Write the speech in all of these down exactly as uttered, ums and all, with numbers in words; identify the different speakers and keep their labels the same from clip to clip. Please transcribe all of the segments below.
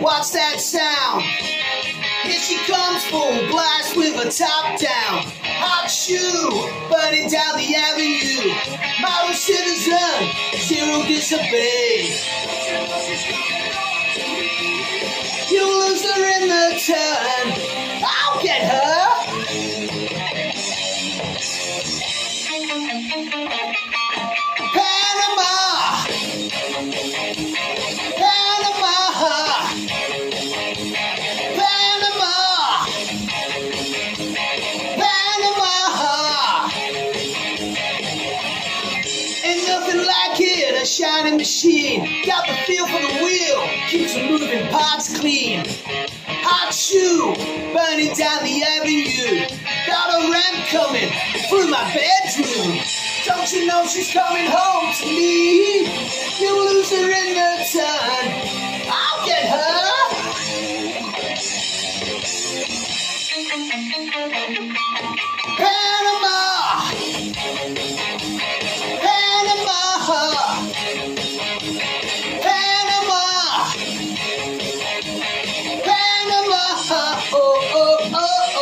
Speaker 1: What's that sound? Here she comes full blast with her top down. Hot shoe, burning down the avenue. Model citizen, zero disobey. You lose her in the turn. I'll get her. Panama, Panama, Panama, Panama. Ain't nothing like it, a shining machine. Got the feel for the wheel, keeps the moving parts clean. Hot shoe, burning down the avenue. Got a ramp coming through my bedroom. Don't you know she's coming home to me? You lose her in the turn. I'll get her. Panama, Panama, Panama, Panama. Oh, oh, oh, oh.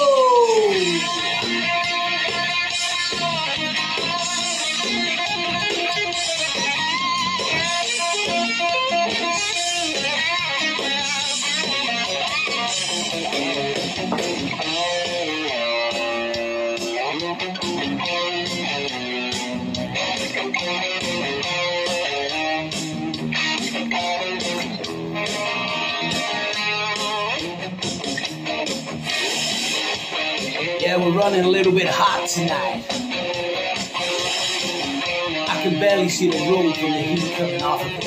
Speaker 1: Yeah, we're running a little bit hot tonight. I can barely see the road from the heat coming off of it.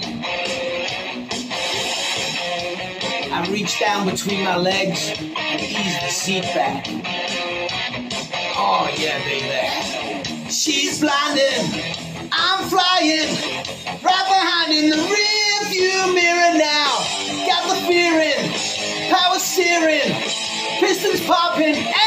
Speaker 1: I reach down between my legs and ease the seat back. Oh yeah, baby. She's blinding, I'm flying, right behind in the rear view mirror now. Got the fearing, power steering, pistons popping.